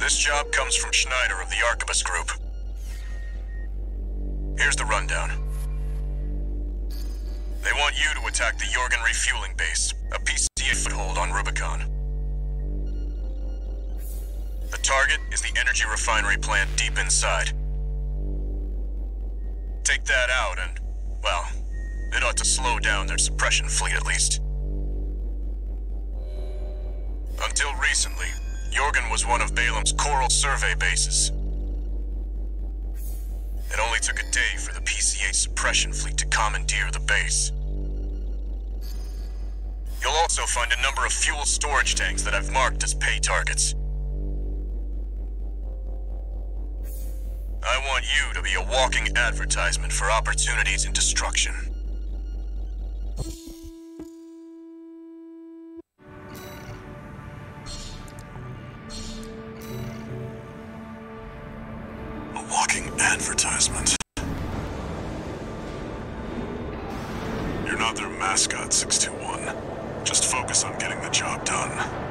This job comes from Schneider of the Arquebus Group. Here's the rundown. They want you to attack the Jorgen refueling base, a PCA foothold on Rubicon. The target is the energy refinery plant deep inside. Take that out and, well, it ought to slow down their suppression fleet at least. Until recently, Jorgen was one of Balam's Coral survey bases. It only took a day for the PCA suppression fleet to commandeer the base. You'll also find a number of fuel storage tanks that I've marked as pay targets. I want you to be a walking advertisement for opportunities in destruction. A walking advertisement. You're not their mascot, 621. Just focus on getting the job done.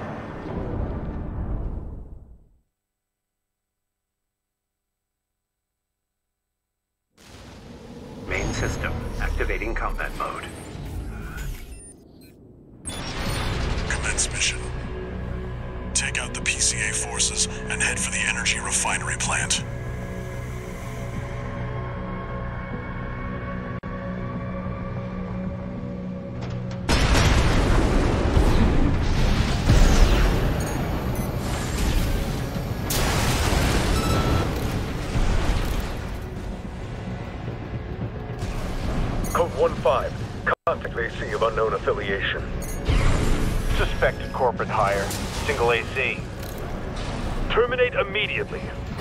Main system, activating combat mode. Commence mission. Take out the PCA forces and head for the energy refinery plant. Code 1-5. Contact AC of unknown affiliation. Suspected corporate hire. Single AC. Terminate immediately.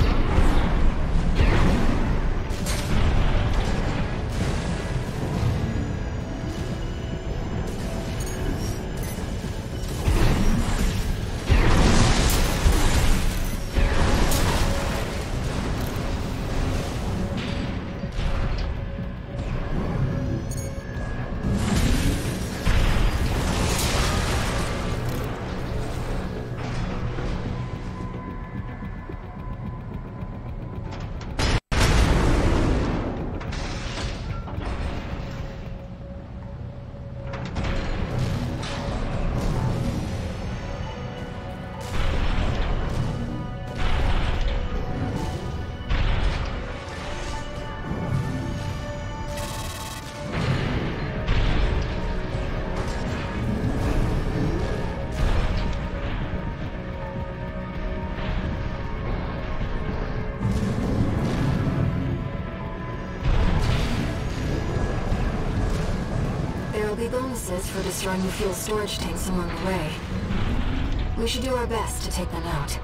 There'll be bonuses for destroying the fuel storage tanks along the way. We should do our best to take them out.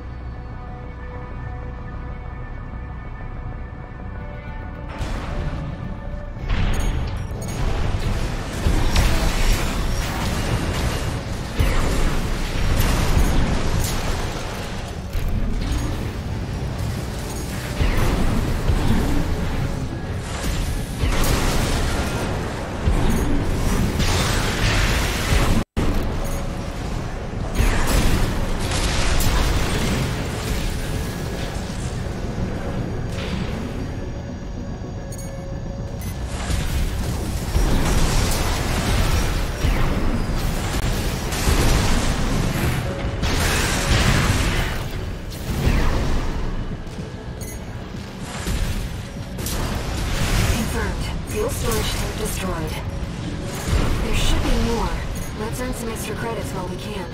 Fuel storage tank destroyed. There should be more. Let's earn some extra credits while we can.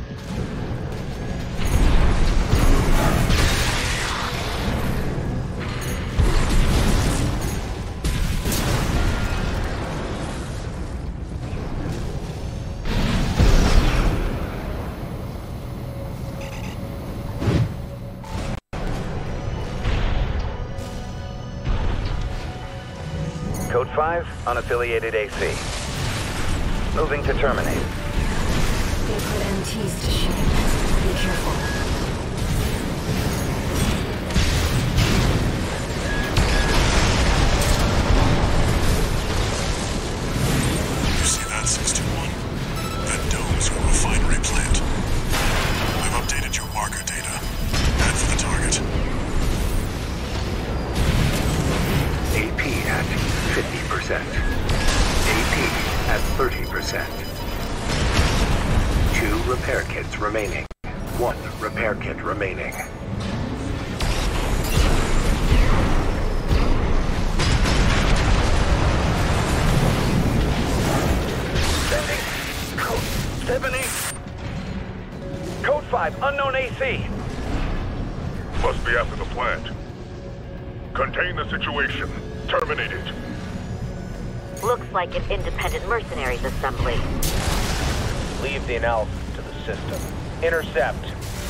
Code 5, unaffiliated AC. Moving to terminate. They put MTs to shame. Be careful. You see that, 621? That dome's your refinery plant. I've updated your marker data. Head for repair kits remaining. 1 repair kit remaining. Sending code 78. Code 5, unknown AC. Must be after the plant. Contain the situation. Terminate it. Looks like an independent mercenaries assembly. Leave the analysis to the system. Intercept.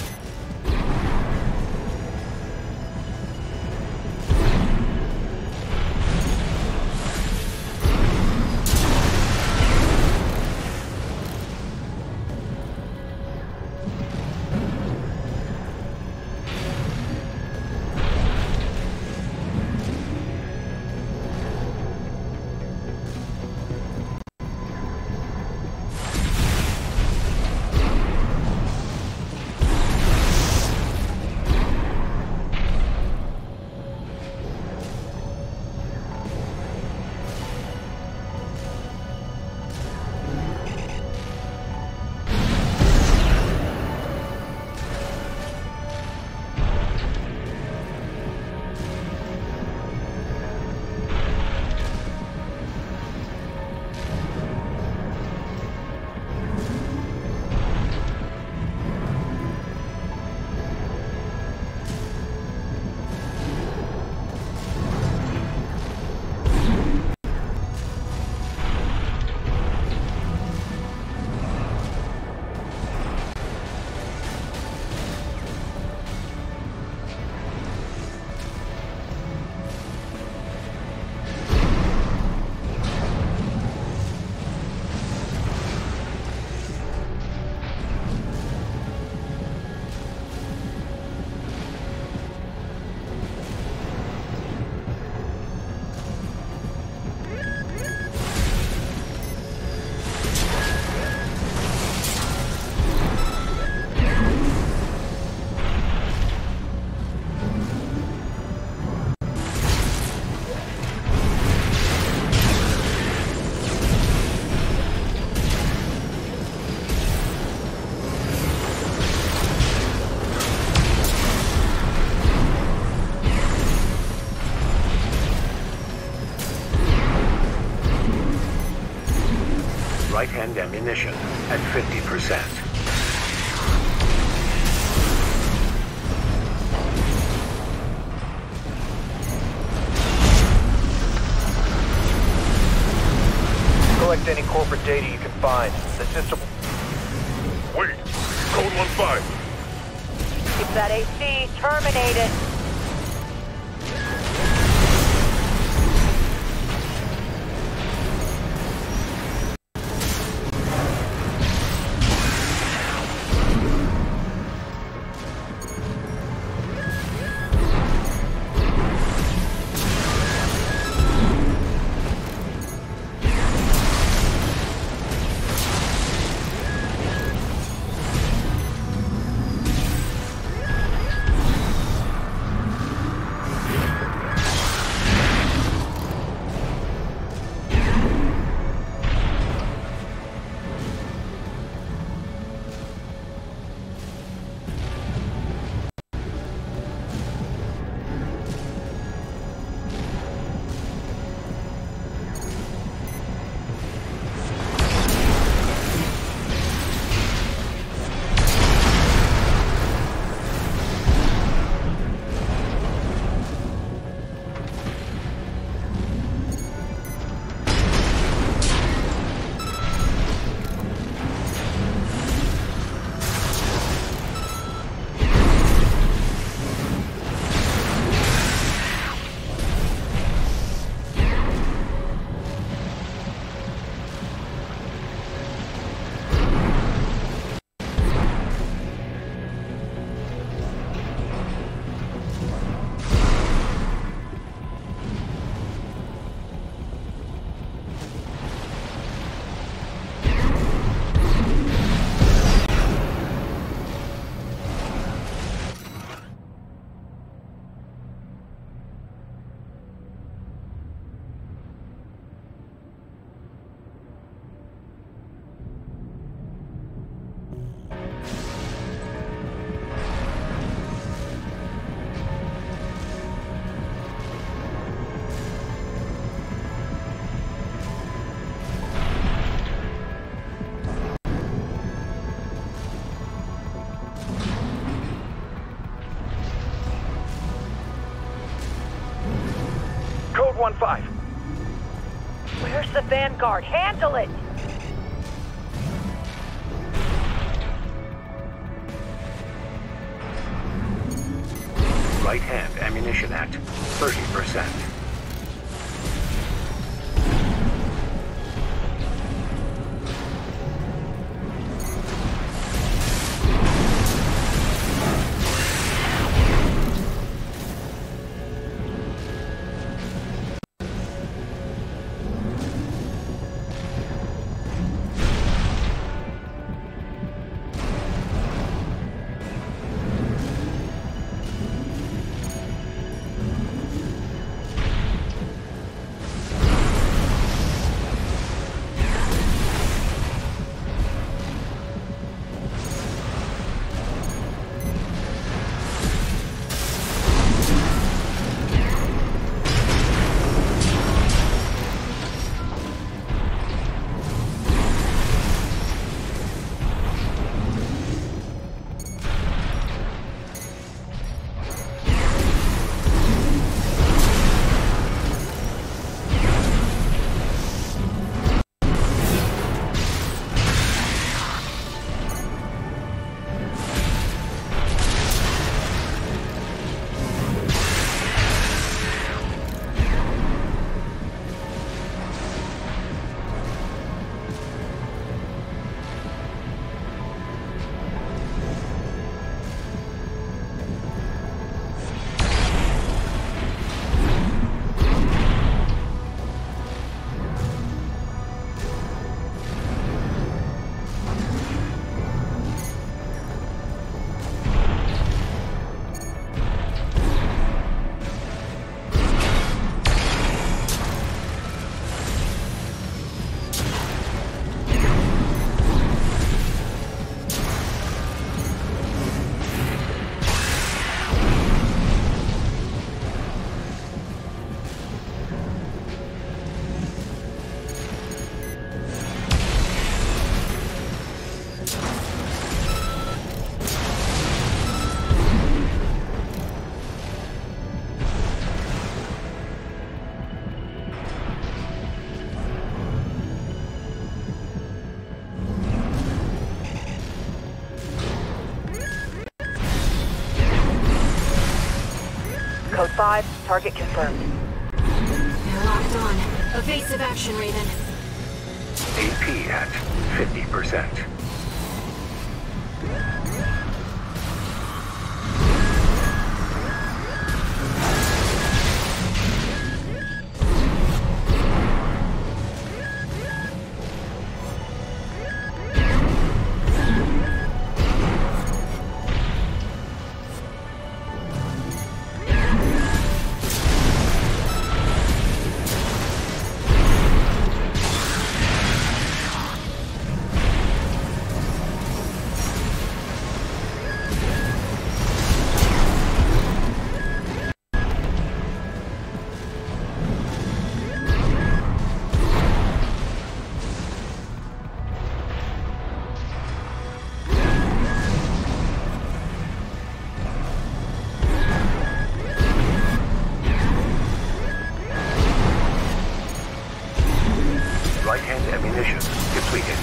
Right-hand ammunition at 50%. Collect any corporate data you can find. The system... Wait! Code 1-5! Keep that AC terminated. Vanguard. Handle it! Right-hand ammunition at 30%. Code 5, target confirmed. They're locked on. Evasive action, Raven. AP at 50%. Right-hand ammunition depleted.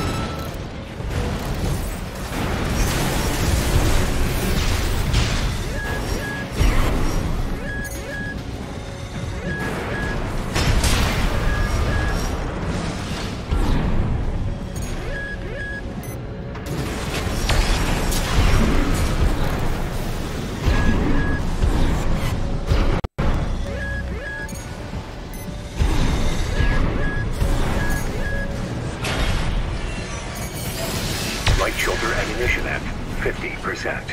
Right shoulder ammunition at 50%.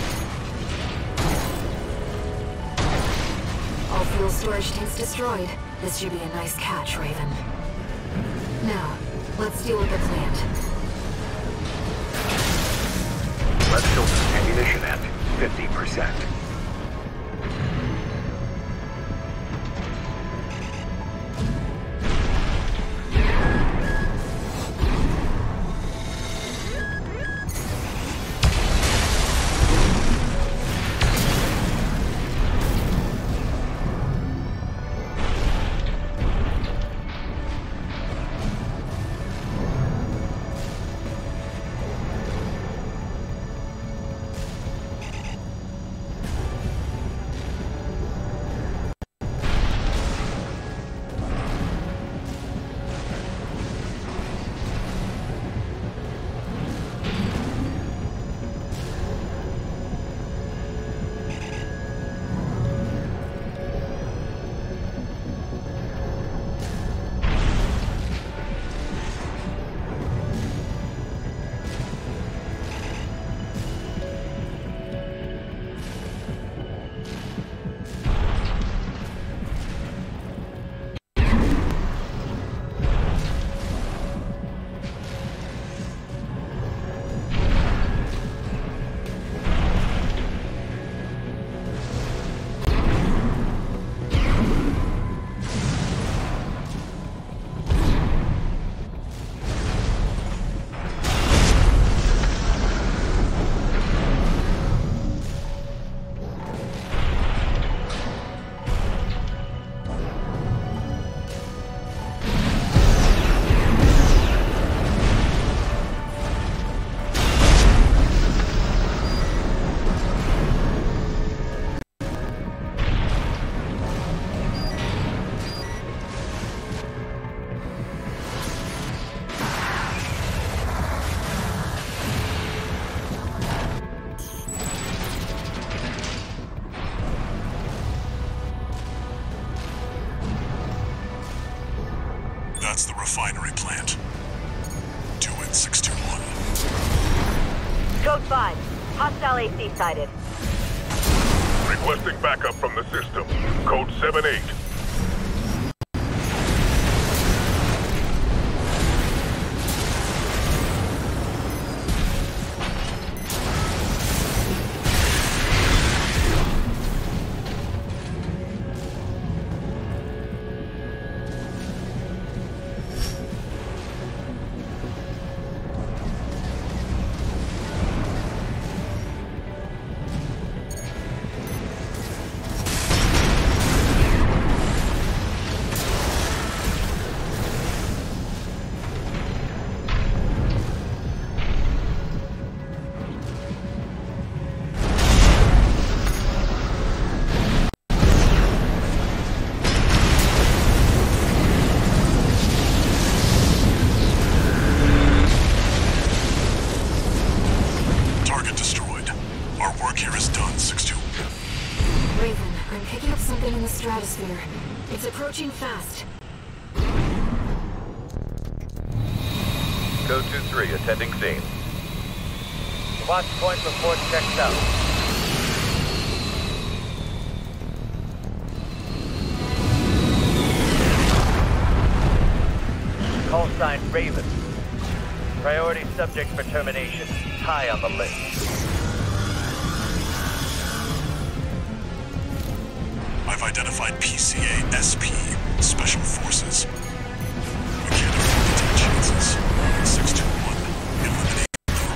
Fuel storage tanks destroyed. This should be a nice catch, Raven. Now, let's deal with the plant. Let's filter ammunition at 50%. That's the refinery plant. Do it, 621. Code 5. Hostile AC sighted. Requesting backup from the system. Code 7-8. Stratosphere. It's approaching fast. Code 2-3, attending scene. Watch point report checked out. Call sign Raven. Priority subject for termination. High on the list. I've identified PCA-SP, Special Forces. We can't afford to take chances. 621, eliminate them.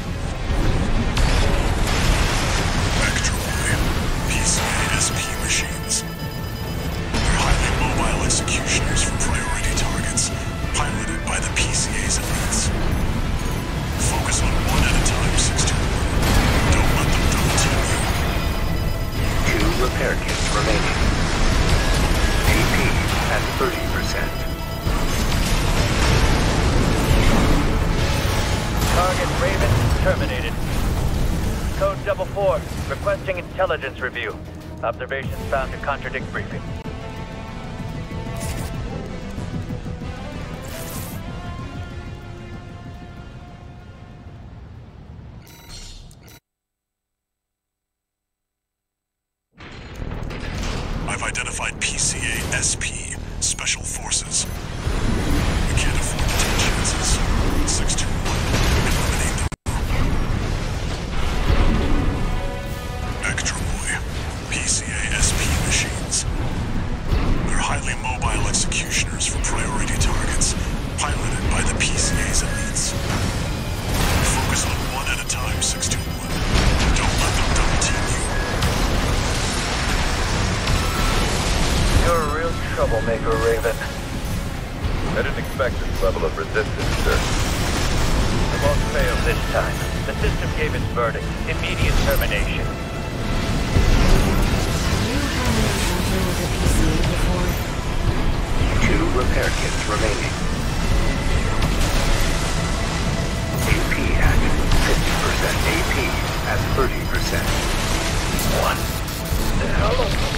Vectroid, PCA-SP machines. They're highly mobile executioners for priority targets, piloted by the PCA's elites. Focus on one at a time, 621. Don't let them double team you. 2 repair kits remaining. AP at 30%. Target Raven terminated. Code 4, requesting intelligence review. Observations found to contradict briefing. I've identified PCA-SP, troublemaker, Raven. I didn't expect this level of resistance, sir. It won't fail this time. The system gave its verdict. Immediate termination. You haven't encountered with a PCA before. 2 repair kits remaining. AP at 50%. AP at 30%. What the hell?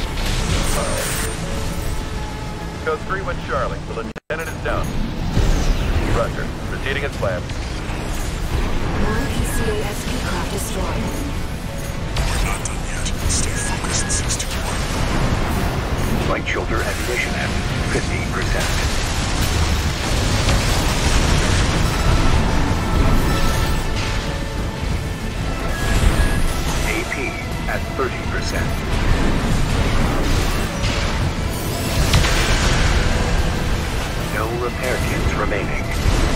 Code 3 went Charlie. The lieutenant is down. Roger. Proceeding as planned. 1 PCA SP craft destroyed. We're not done yet. Stay focused, 621. Light shoulder ammunition at 50%. AP at 30%. No repair kits remaining.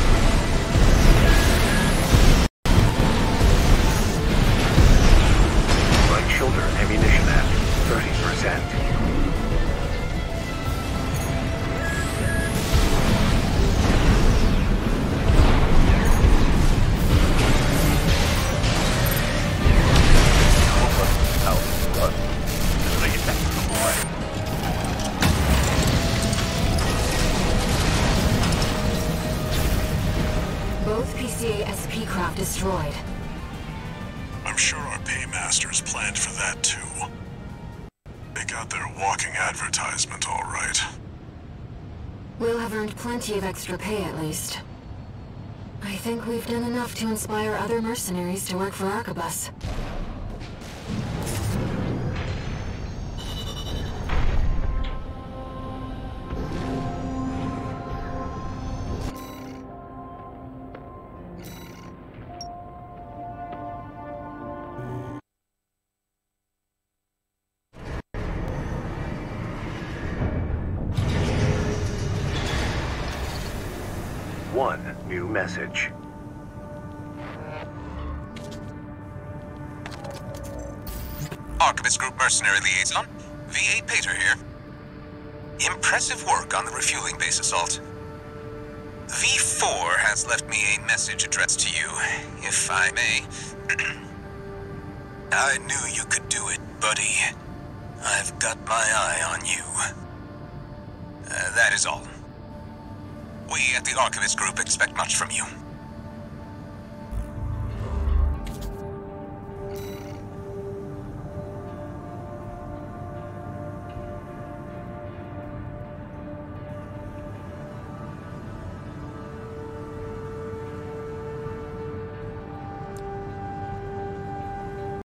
Right shoulder ammunition at 30%. Both PCA SP craft destroyed. I'm sure our paymasters planned for that too. They got their walking advertisement all right. We'll have earned plenty of extra pay at least. I think we've done enough to inspire other mercenaries to work for Arquebus. One new message. Arquebus Group Mercenary Liaison, V8 Pater here. Impressive work on the refueling base assault. V4 has left me a message addressed to you, if I may. I knew you could do it, buddy. I've got my eye on you. That is all. We at the Arquebus Group expect much from you.